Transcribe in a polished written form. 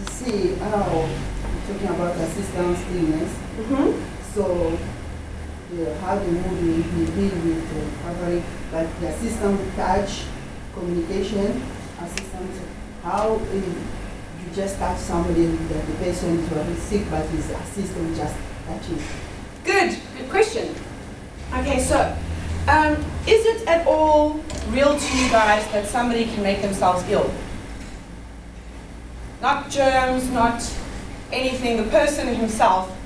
to see how you're talking about assistance illness. So how the mood will deal with covering, like the assistant with touch, communication, assistant, how you just touch somebody that the person is already sick, but his assistant just touching. Good question. Okay, so is it at all real to you guys that somebody can make themselves ill? Not germs, not anything, the person himself